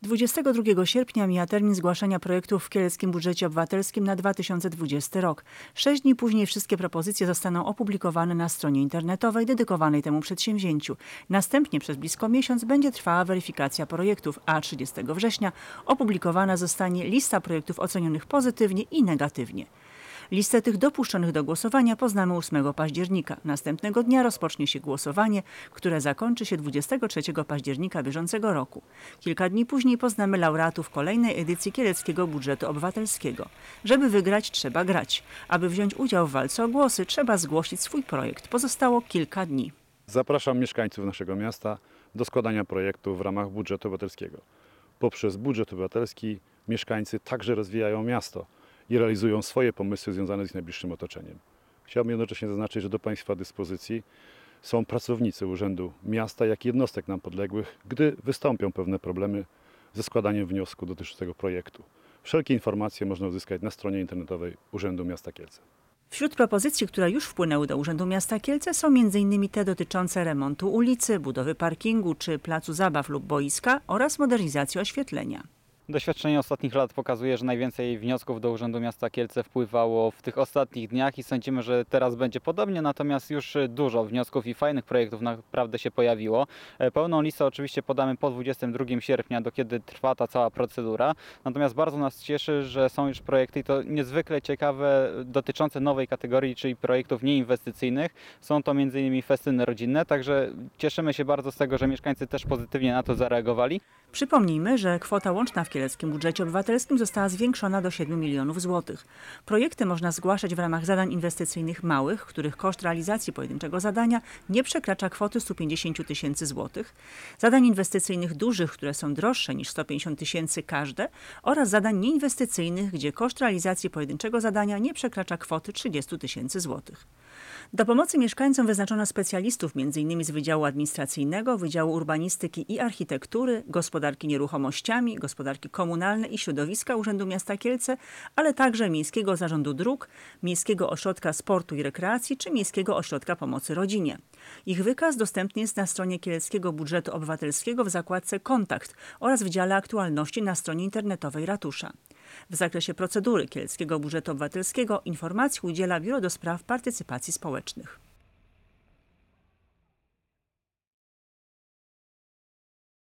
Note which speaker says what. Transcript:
Speaker 1: 22 sierpnia mija termin zgłaszania projektów w Kieleckim Budżecie Obywatelskim na 2020 rok. 6 dni później wszystkie propozycje zostaną opublikowane na stronie internetowej dedykowanej temu przedsięwzięciu. Następnie przez blisko miesiąc będzie trwała weryfikacja projektów, a 30 września opublikowana zostanie lista projektów ocenionych pozytywnie i negatywnie. Listę tych dopuszczonych do głosowania poznamy 8 października. Następnego dnia rozpocznie się głosowanie, które zakończy się 23 października bieżącego roku. Kilka dni później poznamy laureatów kolejnej edycji Kieleckiego Budżetu Obywatelskiego. Żeby wygrać, trzeba grać. Aby wziąć udział w walce o głosy, trzeba zgłosić swój projekt. Pozostało kilka dni.
Speaker 2: Zapraszam mieszkańców naszego miasta do składania projektu w ramach budżetu obywatelskiego. Poprzez budżet obywatelski mieszkańcy także rozwijają miasto i realizują swoje pomysły związane z ich najbliższym otoczeniem. Chciałbym jednocześnie zaznaczyć, że do Państwa dyspozycji są pracownicy Urzędu Miasta, jak i jednostek nam podległych, gdy wystąpią pewne problemy ze składaniem wniosku dotyczącego projektu. Wszelkie informacje można uzyskać na stronie internetowej Urzędu Miasta Kielce.
Speaker 1: Wśród propozycji, które już wpłynęły do Urzędu Miasta Kielce, są m.in. te dotyczące remontu ulicy, budowy parkingu czy placu zabaw lub boiska oraz modernizacji oświetlenia.
Speaker 3: Doświadczenie ostatnich lat pokazuje, że najwięcej wniosków do Urzędu Miasta Kielce wpływało w tych ostatnich dniach i sądzimy, że teraz będzie podobnie, natomiast już dużo wniosków i fajnych projektów naprawdę się pojawiło. Pełną listę oczywiście podamy po 22 sierpnia, do kiedy trwa ta cała procedura, natomiast bardzo nas cieszy, że są już projekty i to niezwykle ciekawe dotyczące nowej kategorii, czyli projektów nieinwestycyjnych. Są to m.in. festyny rodzinne, także cieszymy się bardzo z tego, że mieszkańcy też pozytywnie na to zareagowali.
Speaker 1: Przypomnijmy, że kwota łączna w Kieleckim Budżecie Obywatelskim została zwiększona do 7 milionów złotych. Projekty można zgłaszać w ramach zadań inwestycyjnych małych, których koszt realizacji pojedynczego zadania nie przekracza kwoty 150 tysięcy złotych, zadań inwestycyjnych dużych, które są droższe niż 150 tysięcy każde oraz zadań nieinwestycyjnych, gdzie koszt realizacji pojedynczego zadania nie przekracza kwoty 30 tysięcy złotych. Do pomocy mieszkańcom wyznaczono specjalistów m.in. z Wydziału Administracyjnego, Wydziału Urbanistyki i Architektury, Gospodarki Nieruchomościami, Gospodarki Komunalnej i Środowiska Urzędu Miasta Kielce, ale także Miejskiego Zarządu Dróg, Miejskiego Ośrodka Sportu i Rekreacji czy Miejskiego Ośrodka Pomocy Rodzinie. Ich wykaz dostępny jest na stronie Kieleckiego Budżetu Obywatelskiego w zakładce Kontakt oraz w dziale Aktualności na stronie internetowej Ratusza. W zakresie procedury Kieleckiego Budżetu Obywatelskiego informacji udziela Biuro do Spraw Partycypacji Społecznych.